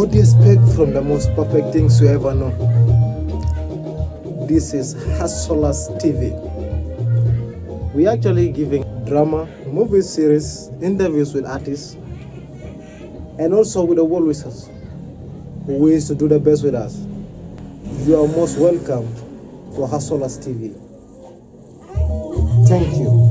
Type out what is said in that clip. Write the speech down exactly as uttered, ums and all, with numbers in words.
What do you expect from the most perfect things you ever know? This is Hustlers T V. We actually giving drama, movie series, interviews with artists, and also with the world wishers who wish to do the best with us. You are most welcome to Hustlers T V. Thank you.